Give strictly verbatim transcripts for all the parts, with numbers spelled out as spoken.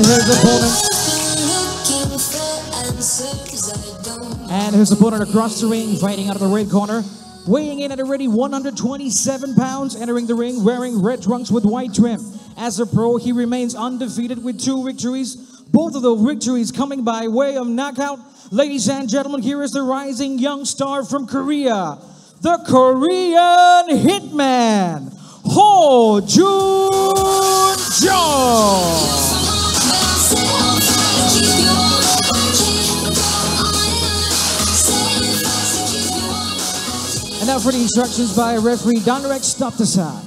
his opponent. And his opponent across the ring, fighting out of the red corner. Weighing in at already one hundred twenty-seven pounds, entering the ring wearing red trunks with white trim. As a pro, he remains undefeated with two victories. Both of those victories coming by way of knockout. Ladies and gentlemen, here is the rising young star from Korea, the Korean Hitman, Ho Jun Jung. And now for the instructions by referee Donrek, stop the side.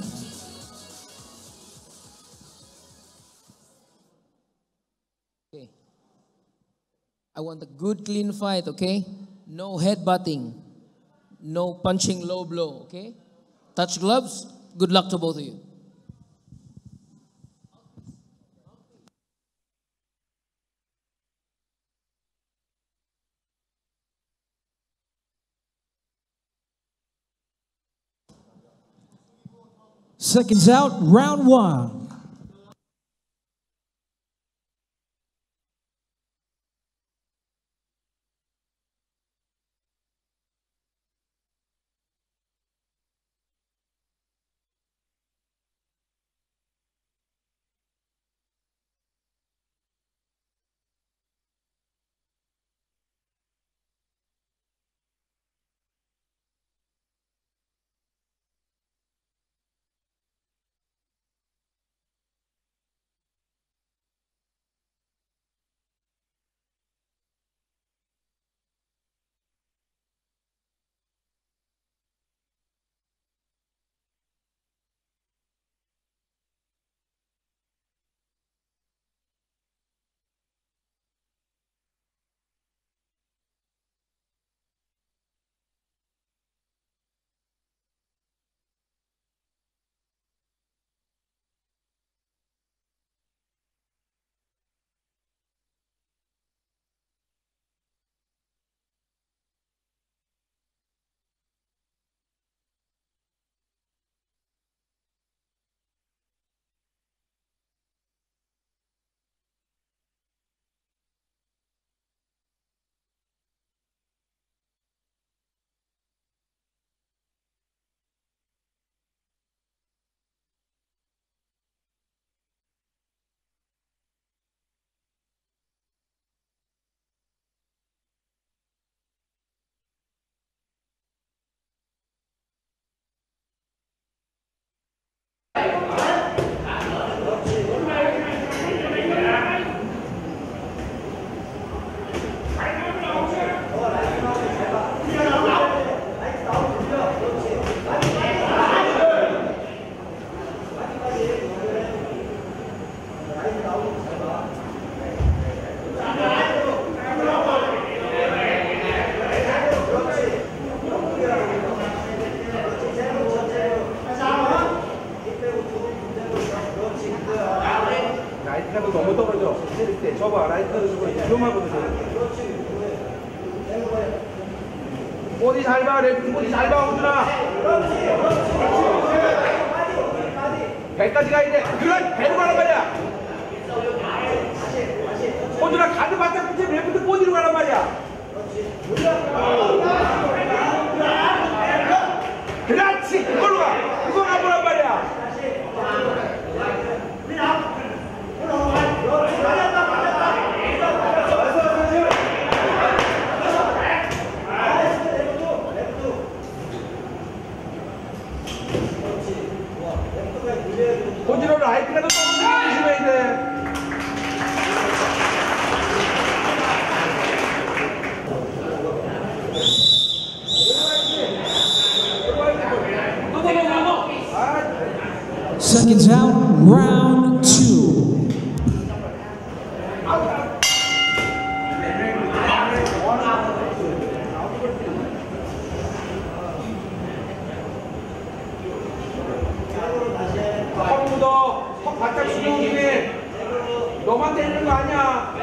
Okay. I want a good clean fight, okay? No headbutting, no punching low blow, okay? Touch gloves, good luck to both of you. Seconds out, round one. 라이트가 너무 떨어져. 때릴 때 저봐 라이트 주고 이거만 보도 돼. 어디 잘 봐, 레프트 어디 잘 봐, 호준아. 배까지 가야 돼. 그래, 배로 가란 말이야. 호준아 가드 바짝 붙여 레프트 보디로 가란 말이야. 그렇지, 그걸로 가. 그거 가보란 말이야. 호준아 라이트가 더 떨어지게 조심해야 돼. Seconds out, round two. 턱 묻어. 턱 바짝 숙여 김에 너만 때리는 거 아니야.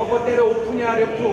저거 때려 오픈이야 레프트.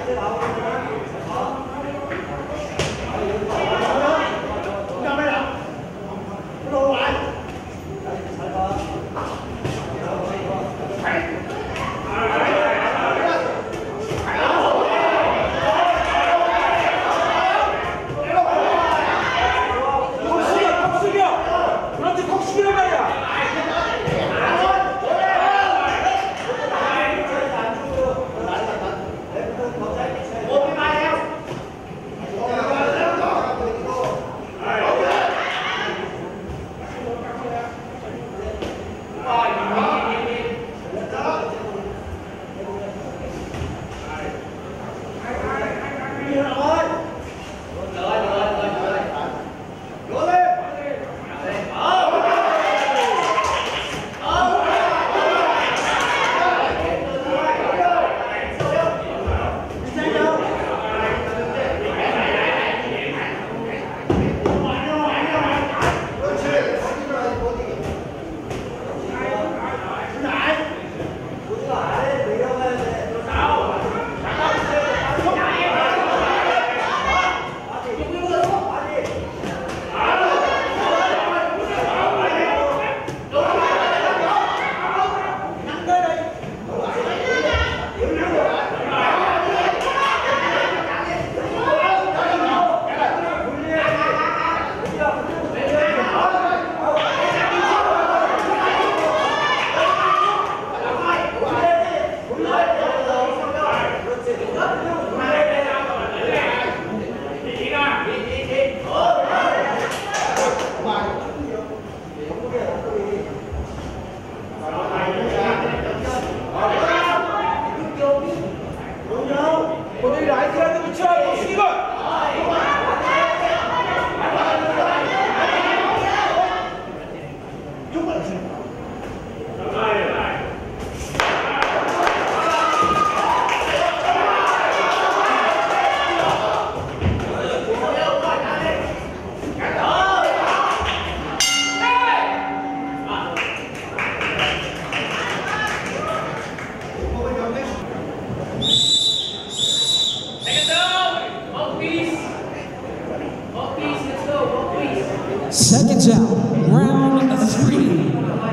Seconds out, round three.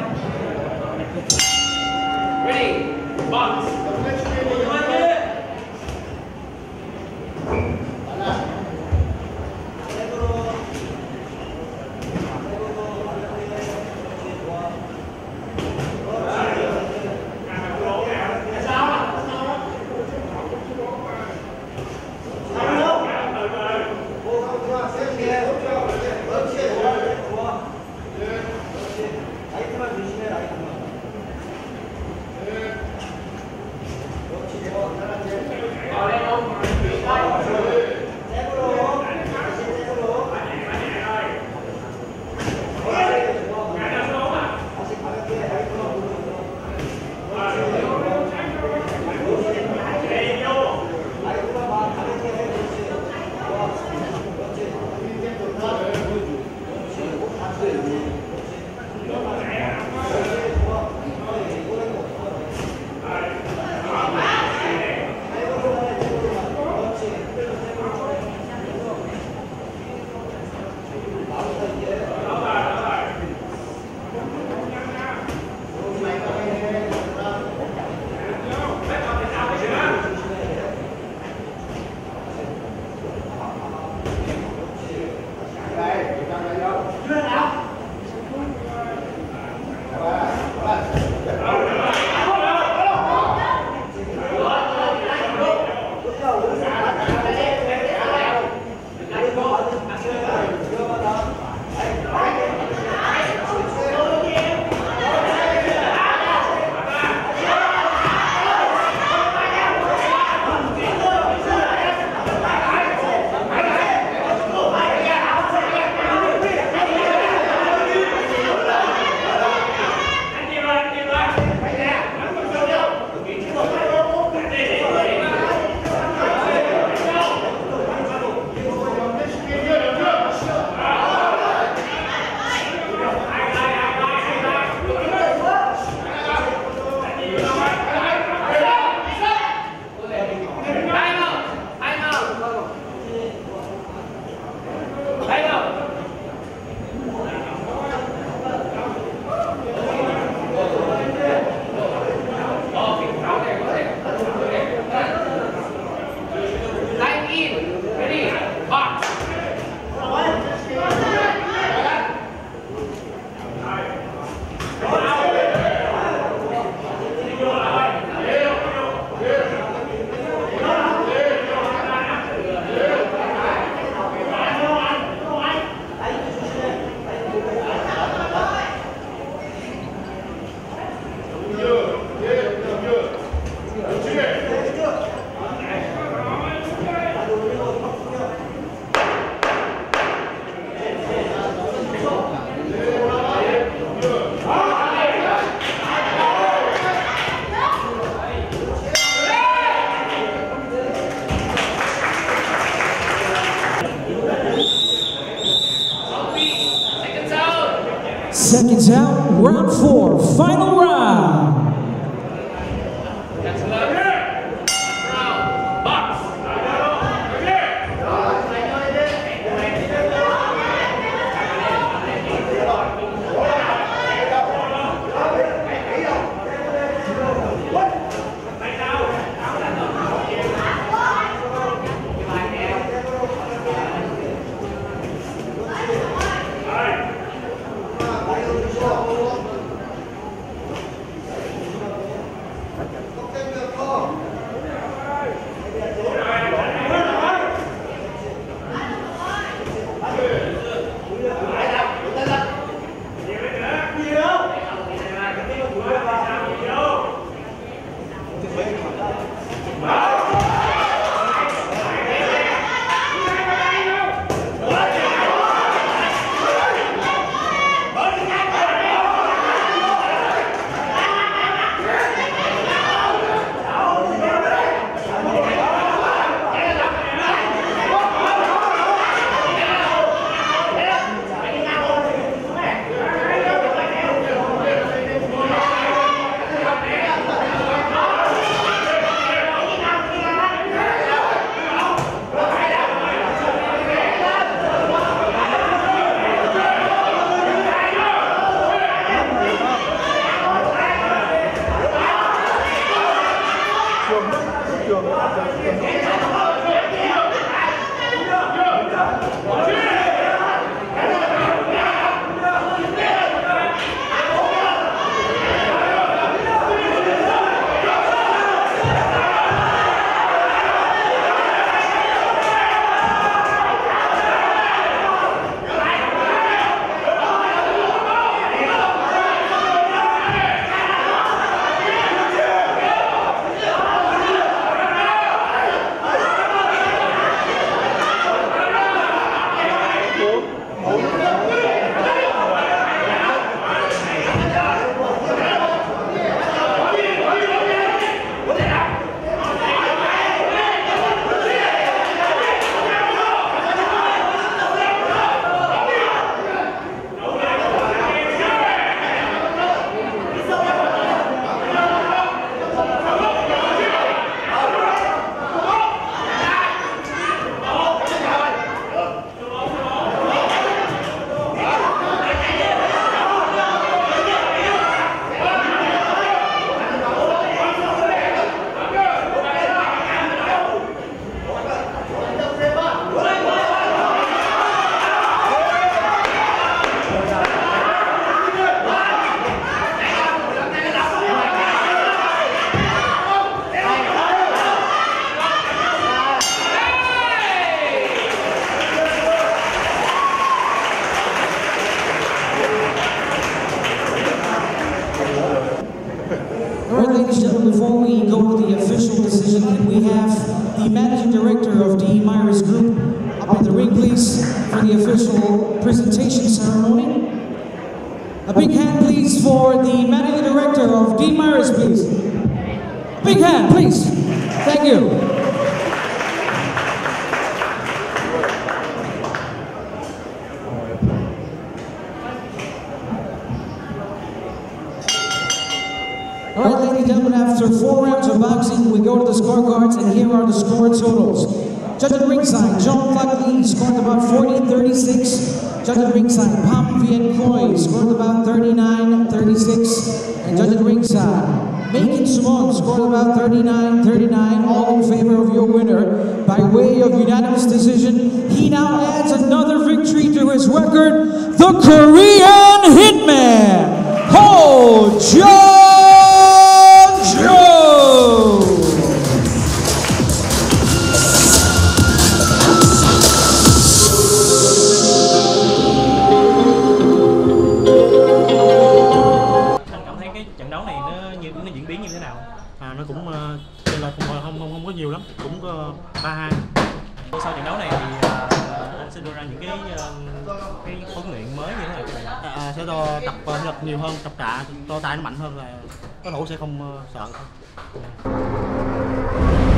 Ready, box. seconds out, round four, final round. Before we go to the official decision, can we have the Managing Director of D E Myers Group up in the ring, please, for the official presentation ceremony? A big hand, please, for the Managing Director of D E Myers, please. Big hand, please. Thank you. All right, ladies and gentlemen, after four rounds of boxing, we go to the scorecards, and here are the score totals. Judge at ringside, John Flatley scored about forty thirty-six. Judge at ringside, Pham Vien Khoi scored about thirty-nine thirty-six. And judge at ringside, Macon Sumon scored about thirty-nine thirty-nine, all in favor of your winner by way of unanimous decision. He now adds another victory to his record, the Korean Hitman, Ho Jung Joe! Anh cảm thấy cái trận đấu này nó như nó diễn biến như thế nào? À, nó cũng uh, là không, không không không có nhiều lắm, cũng ba hai. Sau trận đấu này thì uh, anh sẽ đưa ra những cái uh, cái huấn luyện mới như thế nào cho bạn? À, à, sẽ cho tập uh, lực nhiều hơn, tập tạ, to tay nó mạnh hơn là đối thủ sẽ không uh, sợ.